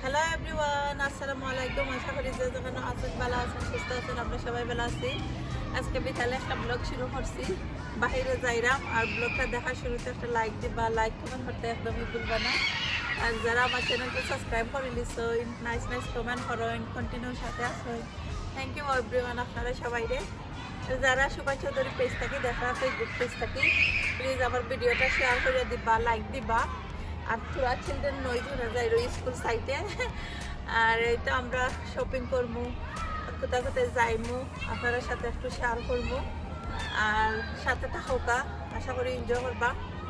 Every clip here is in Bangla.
হ্যালো এভরিওয়ান, আসসালামু আলাইকুম। আশা করি যে যেখানে আছেন ভালো আছেন, সুস্থ আছেন। আমরা সবাই ভালো আছি। আজকে বিকালে একটা ব্লগ শুরু করছি, বাইরে যাইরাম। আর ব্লগটা দেখা শুরুতে একটা লাইক দিবা, লাইক কমেন্ট করতে একদমই ভুলবা না। আর যারা আমার চ্যানেলকে সাবস্ক্রাইব করে লিছো, নাইস কমেন্ট করেন, কন্টিনিউ সাথে আসেন। থ্যাংক ইউ এভরিওয়ান, আপনারা সবাই রে। যারা সুভাষ চৌধুরী পেজ থাকি দেখা, ফেসবুক পেজ থাকি, প্লিজ আমার ভিডিওটা শেয়ার করে দিবা, লাইক দিবা। আর পুরা চিলড্রেন নই ধরে যাই স্কুল সাইটে। আর এইটা আমরা শপিং করবো, কোথায় কোথায় যাইমু, আপনারা সাথে একটু শেয়ার করবো। আর সাথে থাকা, আশা করি এনজয় করবা।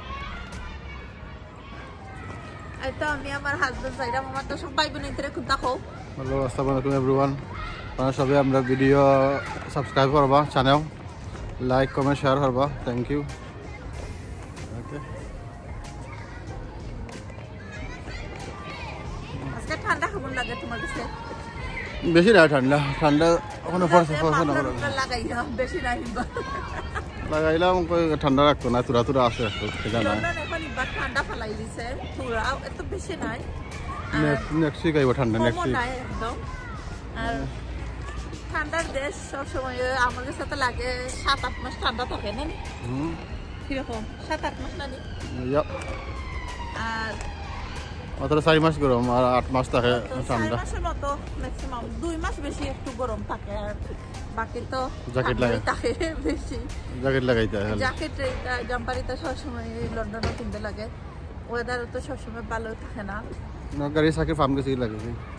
এইটা আমি আমার হাজবেন্ড যাইরাম, আমার তো সব ভাই বোন এখানে খুব দেখো। হ্যালো, আসসালামু আলাইকুম এভরিওয়ান। আপনারা সবাই আমরা ভিডিও সাবস্ক্রাইব করবা, চ্যানেল লাইক কমেন্ট শেয়ার করবা। Thank you. ওকে, আজকে ঠান্ডা কেমন লাগে তোমার কাছে? বেশি না ঠান্ডা, ঠান্ডা ওখানে পড়ছে লাগাইয়া বেশি নাই লাগাইলাম, ঠান্ডা রাখতো না, তুরা তুরা আছে একটু। ঠান্ডা ফেলাই দিছে, তুরা এত বেশি নাই। নেক্সট উইক আইব ঠান্ডা, নেক্সট উইক একদম। আর ঠান্ডার দেশ সবসময় আমার কাছে তো লাগে 7-8 মাস ঠান্ডা থাকে না? কিরকম 7-8 মাস না? আর মাত্র 4 মাস গরম আর 8 মাস থাকে ঠান্ডা। 4 মাসের মতো ম্যাক্সিমাম 2 মাস বেশি একটু গরম থাকে। আর বাকি তো জ্যাকেট থাকে বেশি, জ্যাকেট লাগাইতে হয়। জ্যাকেট জাম্পারিটা সবসময় লন্ডনে কিনতে লাগে। ওয়েদার তো সবসময় ভালো থাকে না। গাড়ি সাইকেল ফার্ম গেছি লাগে।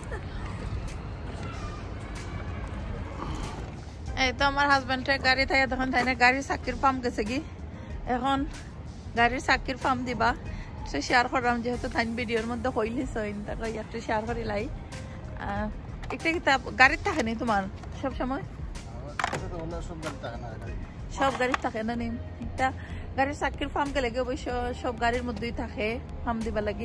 এই তো আমার হাজবেন্ডের গাড়ি থাকে, তখন তাই না গাড়ির চাকির ফার্ম গেছে কি, এখন গাড়ির চাকির ফার্ম দিবা সে শেয়ার করলাম, যেহেতু তাই ভিডিওর মধ্যে হইলিস তারপর একটু শেয়ার করি লাই। একটা কিতাব গাড়ির থাকে নি তোমার সব সময়? সব গাড়ির থাকে না নি? একটা গাড়ির চাকির ফার্ম গেলে অবশ্য সব গাড়ির মধ্যেই থাকে, ফার্ম দিবা লাগি।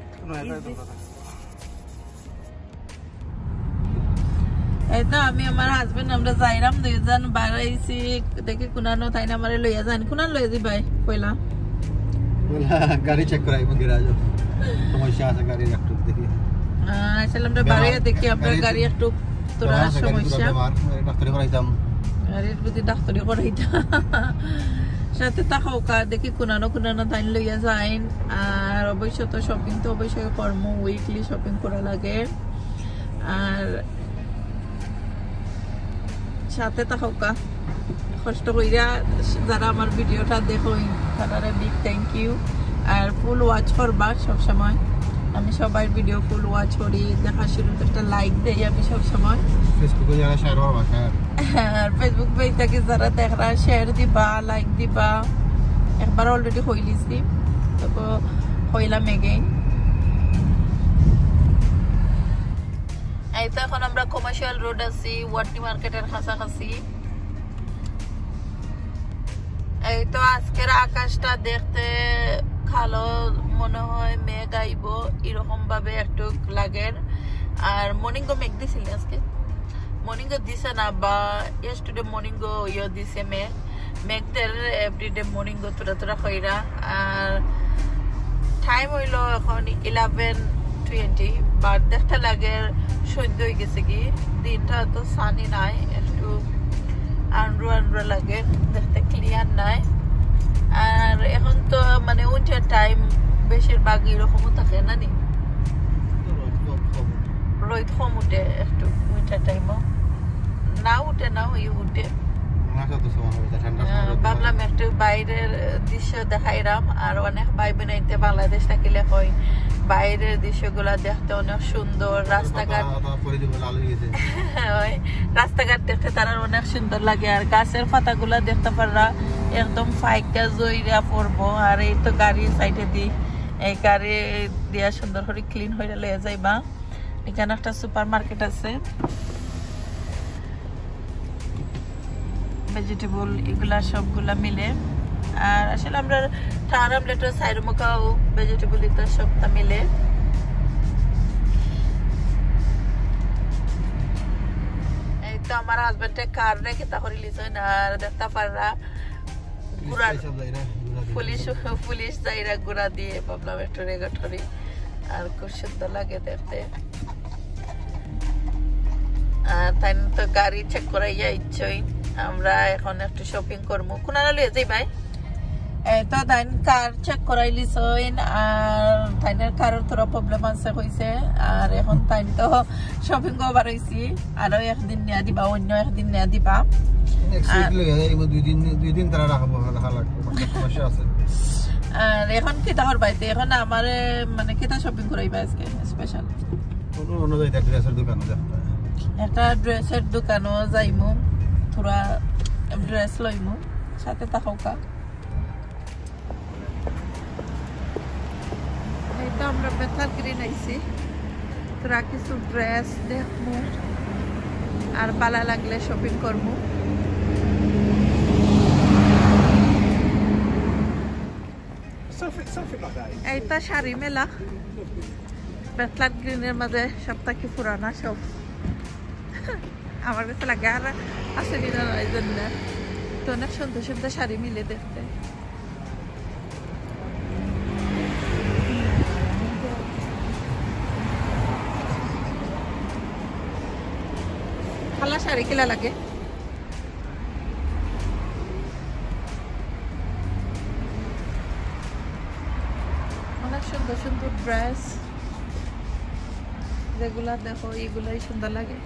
এইতো আমি আমার হাজবেন্ড আমরা যাইরাম, দুইজন বাড়াইছি দেখি কুনানো তাই না আমার লইয়া যান। কুনান লইয়া যাই ভাই পয়লা গাড়ি চেক করাইব গ্যারাজে, সমস্যা আছে গাড়ির একটু দেখি। আসলে আমরা বাড়িয়ে দেখি আমরা গাড়ি একটু তোরা সমস্যা, ডাক্তারি করাইতাম, গাড়ির বুঝি ডাক্তারি করাইতাম। সাথে তাকাও কা দেখি কুনানো তাই লইয়া যাইন। আর অবশ্য তো শপিং তো অবশ্যই কর্ম, উইকলি শপিং করা লাগে। আর সাথে তাকাও কা কষ্ট কইরা যারা আমার ভিডিওটা দেখো তারা বিগ থ্যাংক ইউ। আর ফুল ওয়াচ করবা সবসময়, আমি সবাই ভিডিও ফুল ওয়াচ করি, দেখা শুরুতে একটা লাইক দেই আমি সবসময়। ফেসবুকে যারা শেয়ার করবা, আর ফেসবুক পেজ থেকে যারা দেখরা শেয়ার দিবা, লাইক দিবা। একবার অলরেডি হইলিছি, তারপর হইলাম এগেইন। এই তো এখন আমরা কমার্শিয়াল রোড আছি, ওয়ার্ডি মার্কেটের কাছাকাছি। এই তো আজকের আকাশটা দেখতে ভালো মনে হয়, মেঘ আইব এরকম ভাবে একটু লাগে। আর মর্নিংও মেঘ দিছিল, আজকে মর্নিংও দিছে না, বা ইয়েস্টারডে মর্নিংও দিছে মেঘদের এভরিডে মর্নিংও তোরা কইরা। আর টাইম হইল এখন 11:20, বাট দেখতে লাগে সন্ধ্যা হয়ে গেছে কি, দিনটা তো সানি নাই, একটু আন্ড্রু লাগে, দেখতে ক্লিয়ার নাই। আর এখন তো মানে উইন্টার টাইম বেশিরভাগ এরকমও থাকে না নি, রোদ কম উঠে একটু উইন্টার টাইমও, না উঠে না হয়ে উঠে। ভাবলাম একটু বাইরের দৃশ্য দেখাইলাম। আর অনেক ভাই বোনাইতে বাংলাদেশ থাকিলে হয় বাইরের দৃশ্যগুলা দেখতে অনেক সুন্দর, রাস্তাঘাট দেখতে তারা অনেক সুন্দর লাগে। আর গাছের পাতাগুলা দেখতে পাররা একদম ফাইকা জইরা পড়বো। আর এই তো গাড়ির সাইডে দি, এই গাড়ি দিয়া সুন্দর করে ক্লিন হয়ে লয়ে যাইবা। এখানে একটা সুপার মার্কেট আছে, ভেজিটেবল এগুলা সবগুলা মিলে। আর আসলে আমরা ঠার আমলেটের সাইড মুখাও ভেজিটেবল এটা সবটা মিলে। এই তো আমার হাজবেন্ডে কার রেখে তা করে লিছেন। আর দেখতে পাররা পুলিশ যাইরা গুড়া দিয়ে, ভাবলাম একটু রেগট করি। আর খুব সুন্দর লাগে দেখতে। আর তাই তো গাড়ি চেক করাইয়া ইচ্ছই আমরা এখন একটু শপিং করবো। কোনারা লইয়া যাই ভাই? তো তাইন কার চেক করাইলিছইন আর তাইনের কারোর তোরা প্রবলেম আছে কইছে। আর এখন তাইন তো শপিং করবার হইছি, আরো একদিন নিয়া দিবা, অন্য একদিন নিয়া দিবা। আর এখন কিতা করবাইতে? এখন আমার মানে কিতা শপিং করাইবা আজকে স্পেশাল? একটা ড্রেসের দোকানও যাইমু, তোরা ড্রেস লইমু, সাথে তাকাওকা। এইটা আমরা বেথনাল গ্রিন আইছি, তোরা কিছু ড্রেস দেখমু আর ভালো লাগলে শপিং করমু। এইটা শাড়ি মেলা বেথনাল গ্রিনের মাঝে সবটা কি পুরানা সব আমার কাছে লাগে। আর আসেনি না এই জন্য তো অনেক সুন্দর সুন্দর শাড়ি মিলে দেখতে। খালা শাড়ি কিলা লাগে? অনেক সুন্দর সুন্দর ড্রেস, যেগুলা দেখো এগুলাই সুন্দর লাগে।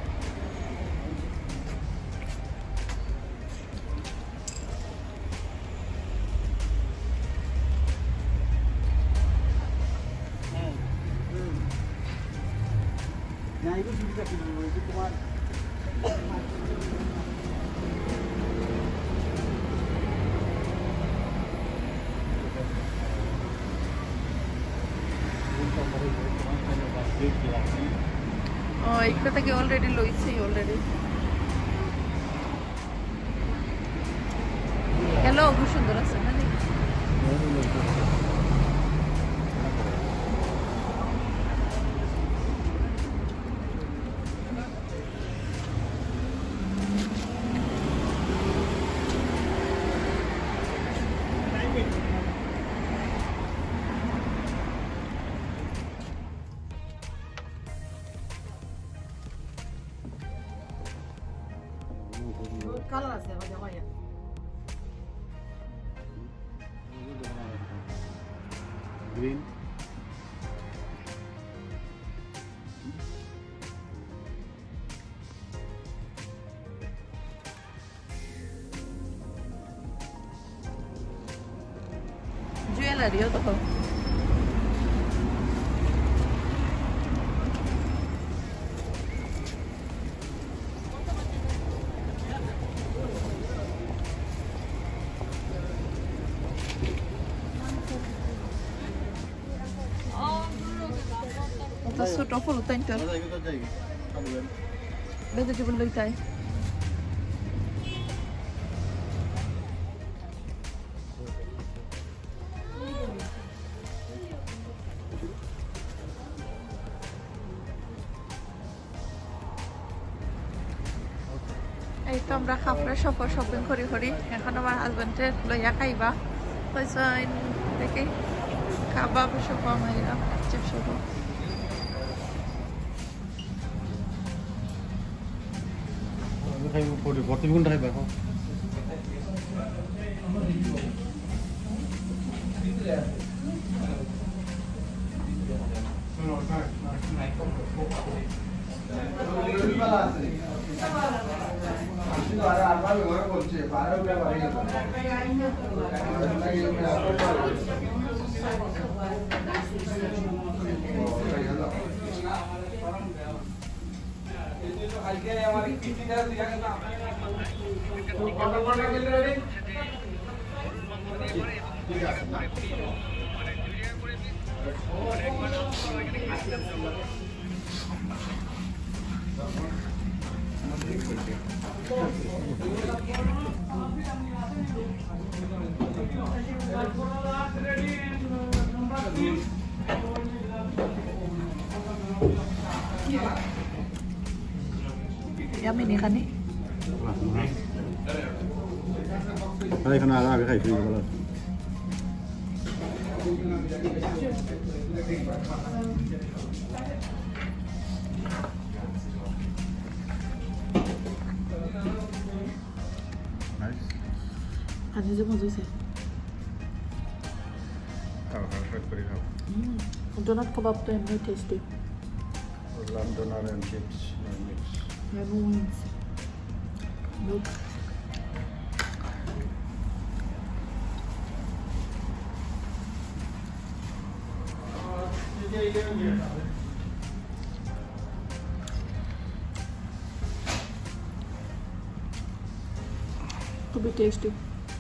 একটা থেকে অলরেডি লইছি অলরেডি। হ্যালো, খুব সুন্দর আছে না? কালার আছে আমাদের ভাইয়া। গ্রিন জুয়েলারিও দেখো। ছোট ফুল তাইতো ভেজিটেবল লইতাই। এই তো আমরা খাফরা সফর শপিং করি করি এখন আমার হাজবেন্ডের লইয়া খাইবা পয়সা দেখি কাবাব সব মাইরা চিপ সব। Yummy nih kan nih. Đây con nào ra cái khẩy phì vào đây. Nice. খানি যে মজা হয়েছে খাও খাও সব করে খাও ডোনাট কাবাব তো এমনি tasty London and chips mix. lemons milk to be tasty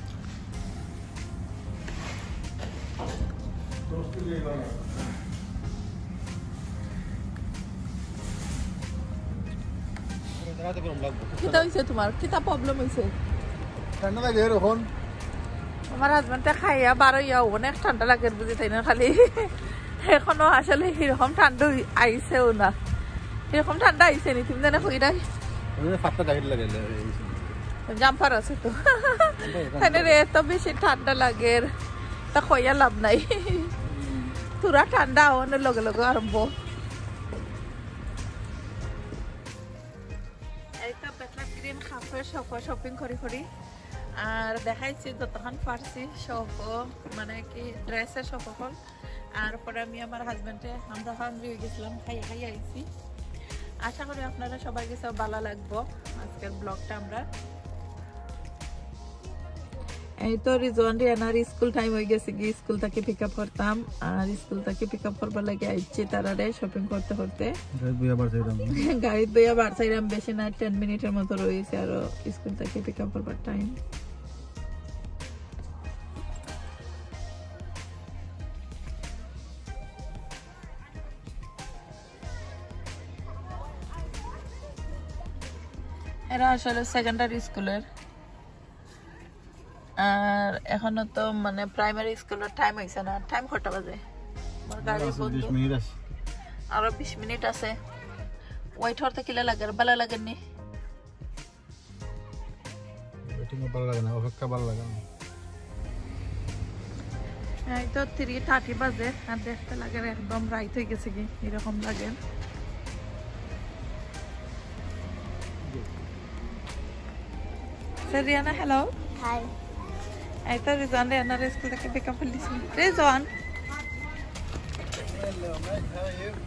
কিতা হইছে তোমার কিতা প্রবলেম হইছে ঠান্ডা লাগে এখন আমার হাজবেন্ডটা খাইয়া বারোইয়া অনেক ঠান্ডা লাগে বুঝি তাই না খালি এখনো আসলে এরকম ঠান্ডা আইছেও না এরকম ঠান্ডা আইছে নি তুমি জানা কই নাই ফাটটা গাইড লাগে জাম্পার আছে তো তাই রে এত বেশি ঠান্ডা লাগে তা কইয়া লাভ নাই পুরা ঠান্ডা হওয়ার লগে লগে আরম্ভ এইটা বেথনাল গ্রিন কাপড় শপিং করি আর দেখাইছি যতক্ষণ পারছি সব মানে কি ড্রেসের সব হল আর পরে আমি আমার হাজবেন্ডে আমরা হাঙ্গি হয়ে গেছিলাম খাইয়া আইছি আশা করি আপনারা সবাই কিছু ভালো লাগবো আজকের ব্লগটা আমরা এই তো রিজওয়ান রিয়ানার স্কুল টাইম হয়ে গেছে কি স্কুল থেকে পিক আপ করতাম আর স্কুল থেকে পিক আপ করবার লাগে আইছি তারারে শপিং করতে গাড়ি দুইয়া বাড়ছাইরাম বেশি না 10 মিনিটের মতো রয়েছে আর স্কুল থেকে পিক আপ করবার টাইম এরা আসলে সেকেন্ডারি স্কুলের আর এখনো তো মানে প্রাইমারি স্কুলের টাইম হইছে না টাইম কটা বাজে আমার গাড়ি বন্ধ 20 মিনিট আছে আর 20 মিনিট আছে ওয়েট করতে কিলা লাগে ভালো লাগে নি ওয়েটিং ভালো লাগে না অপেক্ষা ভালো লাগে না এই তো 3:30 বাজে আর দেখতে লাগে একদম রাইট হয়ে গেছে কি এরকম লাগে Rihanna, hello. Hi. I thought Rizwan Rihanna school take pick up police. Rizwan. Hello, mate. How are you?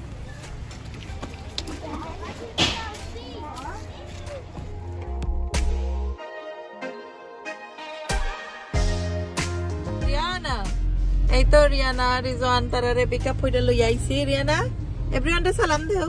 Rihanna. I thought Rihanna, Rizwan, tarare pick up hoida loi aisi. Rihanna, everyone to salam deo.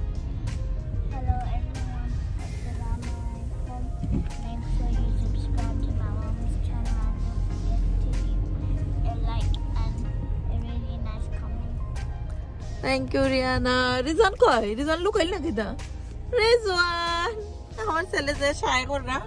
Thank you, Rihanna. Rizwan koi? Rizwan look kail na kita. Rizwan, আমার ছেলে যে শাই কররা।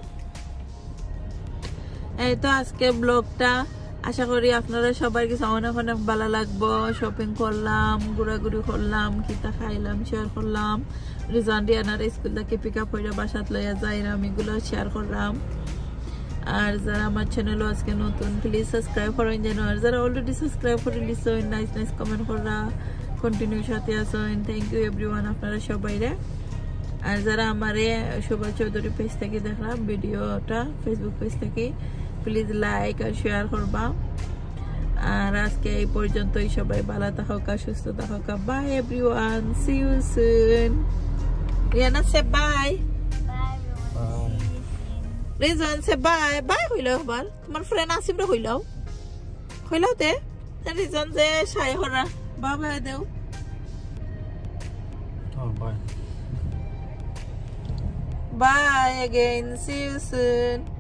এই তো আজকে ব্লগটা আশা করি আপনারা সবার কাছে অনেক অনেক ভালো লাগবে শপিং করলাম ঘোরাঘুরি করলাম কিতা খাইলাম শেয়ার করলাম রিজওয়ান রিয়ানার স্কুল থেকে পিক আপ হইরা বাসাত লইয়া যাইরাম এগুলো শেয়ার করলাম আর যারা আমার চ্যানেলও আজকে নতুন প্লিজ সাবস্ক্রাইব করেন যেন আর যারা অলরেডি সাবস্ক্রাইব করে দিছেন নাইস কমেন্ট কররা কন্টিনিউ সাথে আছেন থ্যাংক ইউ এভরিওয়ান আপনারা সবাইরে আর যারা আমারে শোভা চৌধুরী পেজ থেকে দেখলাম ভিডিওটা ফেসবুক পেজ থেকে প্লিজ লাইক আর শেয়ার করবা আর আজকে এই পর্যন্তই সবাই ভালো থাকুক সুস্থ থাকুক bye everyone see you soon Riyana সে bye Bye, everyone. See you soon. Rizwan সে বাই বাই হইলো আবার তোমার ফ্রেন্ড আসিম রে হইলাও তে রিজওয়ান যে শাই হরা বাবা দেও Oh, bye. Bye again. See you soon.